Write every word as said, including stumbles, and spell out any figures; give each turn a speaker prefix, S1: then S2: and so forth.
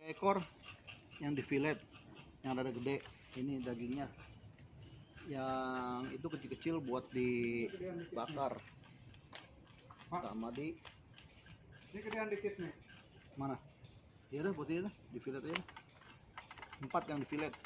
S1: Ekor yang di fillet, yang rada gede, ini dagingnya. Yang itu kecil-kecil buat dibakar. Sama di
S2: Ini gedean dikit nih.
S1: mana? Ya udah buat ini di fillet aja. Empat yang di fillet.